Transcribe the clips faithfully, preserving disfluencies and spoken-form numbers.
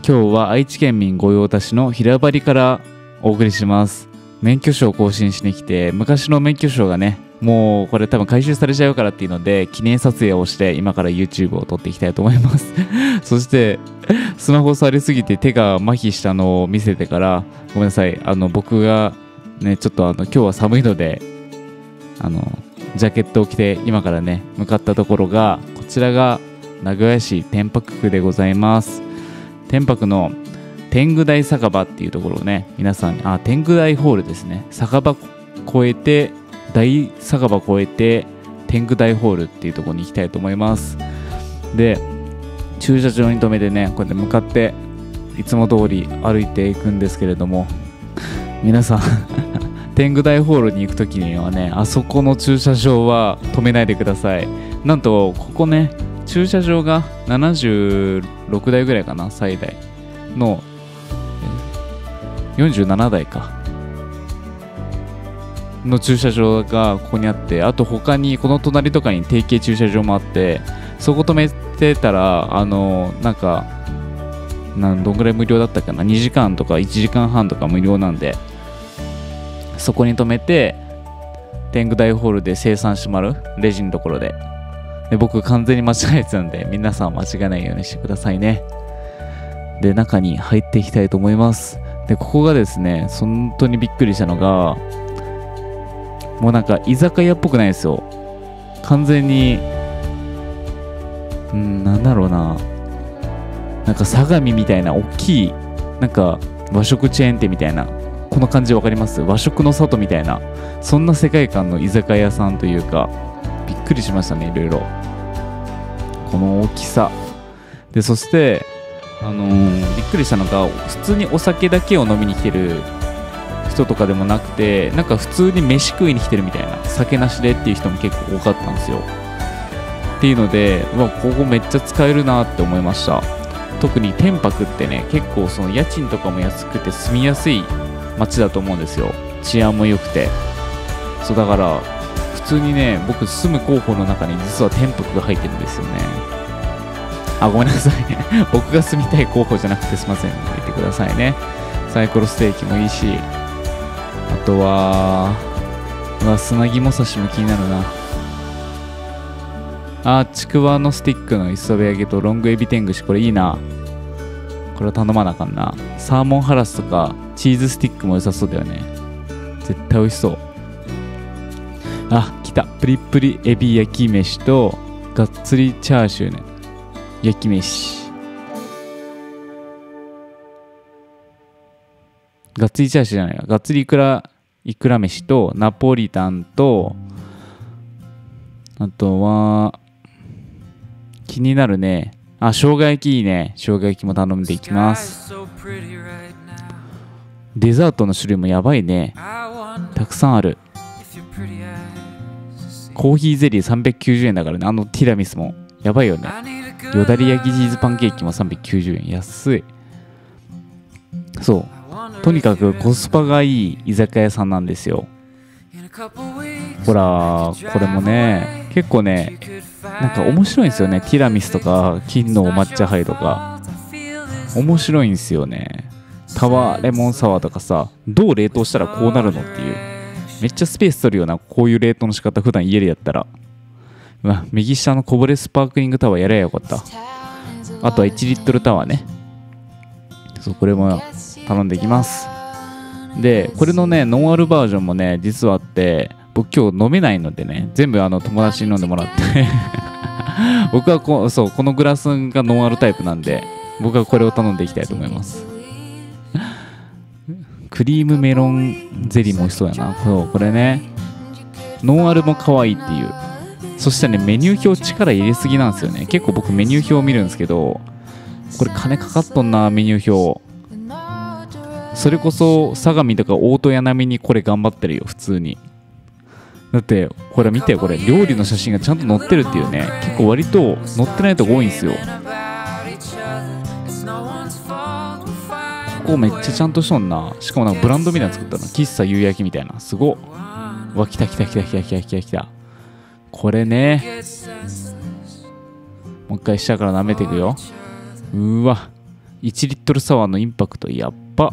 今日は愛知県民御用達の平張からお送りします。免許証を更新しに来て、昔の免許証がね、もうこれ多分回収されちゃうからっていうので記念撮影をして今から YouTube を撮っていきたいと思いますそしてスマホ触りすぎて手が麻痺したのを見せてから、ごめんなさい、あの僕がねちょっとあの今日は寒いのであのジャケットを着て今からね向かったところが、こちらが名古屋市天白区でございます。天白の天狗台酒場っていうところをね、皆さん、あ、天狗台ホールですね。酒場越えて、大酒場越えて、天狗台ホールっていうところに行きたいと思います。で、駐車場に止めてね、こうやって向かって、いつも通り歩いていくんですけれども、皆さん、天狗台ホールに行くときにはね、あそこの駐車場は止めないでください。なんと、ここね、駐車場がななじゅうろくだいぐらいかな、最大のよんじゅうななだいかの駐車場がここにあって、あと他にこの隣とかに定型駐車場もあって、そこ止めてたらあのなんかなんどんぐらい無料だったかな、にじかんとかいちじかんはんとか無料なんで、そこに止めて天狗大ホールで生産してもらう、レジのところで。で僕完全に間違えてたんで、皆さん間違えないようにしてくださいね。で中に入っていきたいと思います。でここがですね、本当にびっくりしたのが、もうなんか居酒屋っぽくないですよ。完全にうんなんだろうな、なんか相模みたいな大きいなんか和食チェーン店みたいな、この感じわかります？和食の里みたいな、そんな世界観の居酒屋さんというか、びっくりしましたね。いろいろこの大きさで、そしてあのー、びっくりしたのが、普通にお酒だけを飲みに来てる人とかでもなくて、なんか普通に飯食いに来てるみたいな、酒なしでっていう人も結構多かったんですよ。っていうので、うわここめっちゃ使えるなって思いました。特に天白ってね、結構その家賃とかも安くて住みやすい街だと思うんですよ。治安も良くて。そうだから普通にね、僕住む候補の中に実は天白が入ってるんですよね。あ、ごめんなさいね僕が住みたい候補じゃなくてすいません、言ってくださいね。サイコロステーキもいいし、あとはうわ砂肝刺しも気になるなあ。ちくわのスティックの磯辺揚げとロングエビ天串、これいいな。これは頼まなあかんな。サーモンハラスとかチーズスティックも良さそうだよね。絶対美味しそう。あ、来た。プリプリエビ焼き飯とがっつりチャーシューね、焼き飯。がっつりチャーシューじゃないわ、がっつりいくらいくら飯とナポリタンと、あとは気になるね、あ、生姜焼きいいね。生姜焼きも頼んでいきます。デザートの種類もやばいね、たくさんある。コーヒーゼリーさんびゃくきゅうじゅうえんだからね。あのティラミスもやばいよね。よだれ焼きチーズパンケーキもさんびゃくきゅうじゅうえん、安い。そう、とにかくコスパがいい居酒屋さんなんですよ。ほらこれもね、結構ね、なんか面白いんですよね。ティラミスとか金の抹茶ハイとか面白いんですよね。タワーレモンサワーとかさ、どう冷凍したらこうなるのっていう、めっちゃスペース取るような、こういう冷凍の仕方普段家でやったら。うわ、右下のこぼれスパークリングタワーやればよかった。あとはいちリットルタワーね。そう、これも頼んでいきます。でこれのねノンアルバージョンもね実はあって、僕今日飲めないのでね、全部あの友達に飲んでもらって僕はこそうこのグラスがノンアルタイプなんで、僕はこれを頼んでいきたいと思いますクリームメロンゼリーも美味しそうやな。そう、これねノンアルも可愛いっていう。そしてね、メニュー表力入れすぎなんですよね。結構僕メニュー表を見るんですけど、これ金かかっとんな、メニュー表。それこそ相模とか大戸屋並みにこれ頑張ってるよ、普通に。だってこれ見て、これ料理の写真がちゃんと載ってるっていうね。結構割と載ってないとこ多いんですよ。ここめっちゃちゃんとしとんな。しかもなんかブランドみたいなの作ったの、喫茶夕焼きみたいな。すごっ。うわ、来た来た来た来た来た来た来た。これね、もう一回下から舐めていくよ。うわ、 いちリットルサワーのインパクトやっば。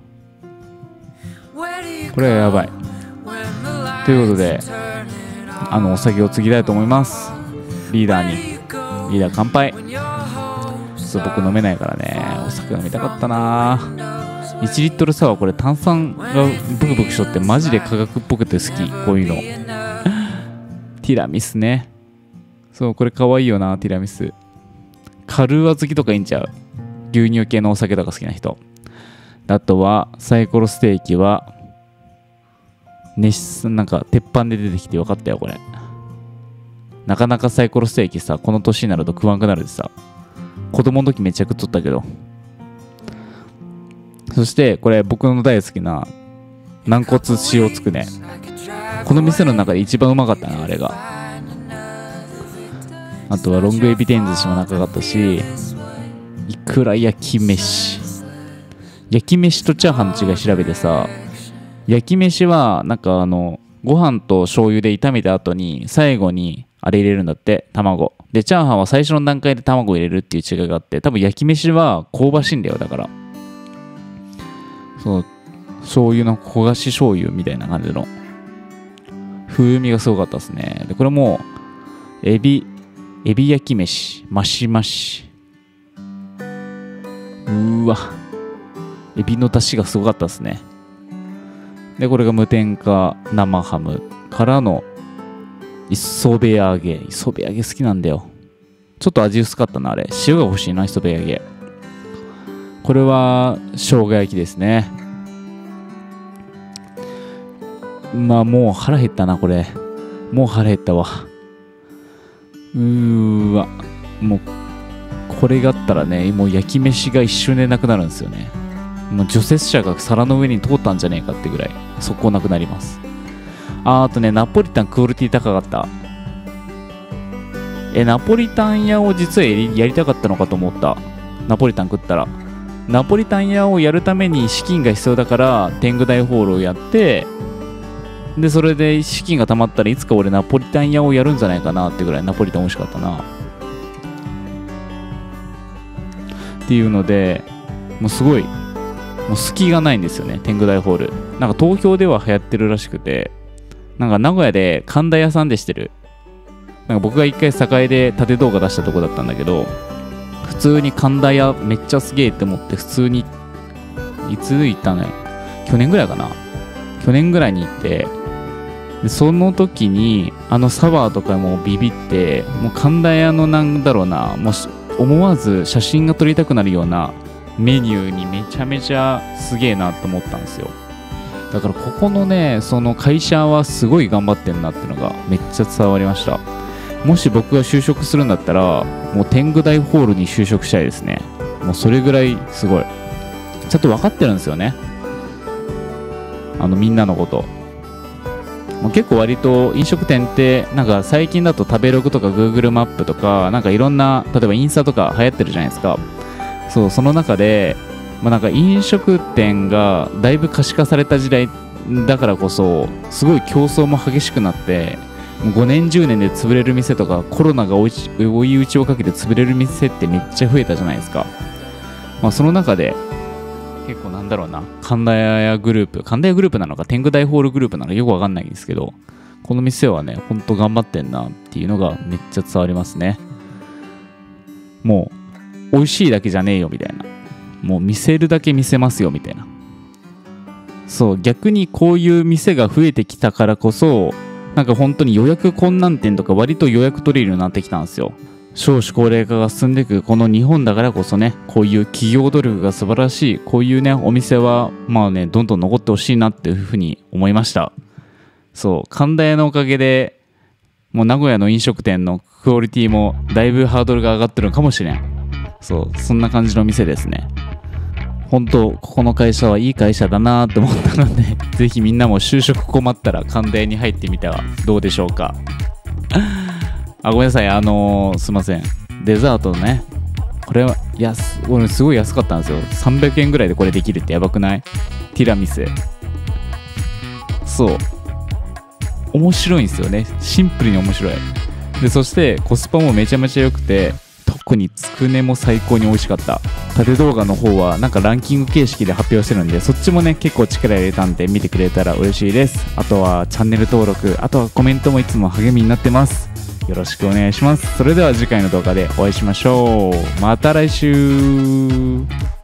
これはやばい。ということで、あのお酒を継ぎたいと思います。リーダーに。リーダー乾杯。そう、僕飲めないからね、お酒飲みたかったないちリットルサワー、これ炭酸がブクブクしとってマジで化学っぽくて好き、こういうの。ティラミスね。そう、これかわいいよな、ティラミス。カルーア好きとかいいんちゃう？牛乳系のお酒とか好きな人。あとはサイコロステーキは熱なんか鉄板で出てきてよかったよ。これなかなかサイコロステーキさ、この年になると食わんくなるでさ、子供の時めっちゃ食っとったけど。そしてこれ僕の大好きな軟骨塩つくね。この店の中で一番うまかったな、あれが。あとはロングエビ天寿司も仲良かったし、いくら焼き飯。焼き飯とチャーハンの違い調べてさ、焼き飯はなんかあのご飯と醤油で炒めた後に最後にあれ入れるんだって、卵で。チャーハンは最初の段階で卵入れるっていう違いがあって、多分焼き飯は香ばしいんだよ。だからそう、醤油の焦がし醤油みたいな感じの風味がすごかったですね。でこれもエビエビ焼き飯マシマシ。うーわ、エビの出汁がすごかったですね。でこれが無添加生ハムからの磯辺揚げ。磯辺揚げ好きなんだよ。ちょっと味薄かったな、あれ。塩が欲しいな、磯辺揚げ。これは生姜焼きですね。まあもう腹減ったな、これ。もう腹減ったわ。うーわ、もうこれがあったらね、もう焼き飯が一瞬でなくなるんですよね。もう除雪車が皿の上に通ったんじゃねえかってぐらい速攻なくなります。あ, あとね、ナポリタンクオリティ高かった。え、ナポリタン屋を実はやり、やりたかったのかと思った。ナポリタン食ったら。ナポリタン屋をやるために資金が必要だから天狗大ホールをやって、でそれで資金が貯まったらいつか俺ナポリタン屋をやるんじゃないかなってぐらいナポリタン美味しかったなっていうので、もうすごいもう隙がないんですよね、天狗大ホール。なんか東京では流行ってるらしくて、なんか名古屋で神田屋さんでしてる。なんか僕が一回栄で縦動画出したとこだったんだけど、普通に神田屋めっちゃすげえって思って普通に、いつ行ったのよ、去年ぐらいかな、去年ぐらいに行って、でその時にあのサワーとかもビビって、もう神田屋のなんだろうな、もう思わず写真が撮りたくなるようなメニューにめちゃめちゃすげえなと思ったんですよ。だからここのね、その会社はすごい頑張ってんなっていうのがめっちゃ伝わりました。もし僕が就職するんだったらもう天狗大ホールに就職したいですね。もうそれぐらいすごいちゃんと分かってるんですよね、あのみんなのこと。もう結構割と飲食店ってなんか最近だと食べログとか Google マップとかなんかいろんな、例えばインスタとか流行ってるじゃないですか。そう、その中で、まあ、なんか飲食店がだいぶ可視化された時代だからこそすごい競争も激しくなって、もうごねんじゅうねんで潰れる店とかコロナが追い追い打ちをかけて潰れる店ってめっちゃ増えたじゃないですか。まあ、その中で結構なんだろうな、神田屋グループ神田屋グループなのか天狗大ホールグループなのかよくわかんないんですけど、この店はねほんと頑張ってんなっていうのがめっちゃ伝わりますね。もう美味しいだけじゃねえよみたいな、もう見せるだけ見せますよみたいな。そう、逆にこういう店が増えてきたからこそ、なんか本当に予約困難店とか割と予約取れるようになってきたんですよ。少子高齢化が進んでいくこの日本だからこそね、こういう企業努力が素晴らしい、こういうねお店はまあねどんどん残ってほしいなっていうふうに思いました。そう、神田屋のおかげでもう名古屋の飲食店のクオリティもだいぶハードルが上がってるのかもしれん。そう、そんな感じの店ですね。本当ここの会社はいい会社だなって思ったのでぜひみんなも就職困ったら神田屋に入ってみてはどうでしょうか。あ、ごめんなさい、あのー、すいません、デザートね、これは安、俺すごい安かったんですよ。さんびゃくえんぐらいでこれできるってやばくない？ティラミス。そう、面白いんですよね、シンプルに面白い。でそしてコスパもめちゃめちゃ良くて、 特につくねも最高に美味しかった。縦動画の方はなんかランキング形式で発表してるんで、そっちもね結構力入れたんで見てくれたら嬉しいです。あとはチャンネル登録、あとはコメントもいつも励みになってます。よろしくお願いします。それでは次回の動画でお会いしましょう。また来週。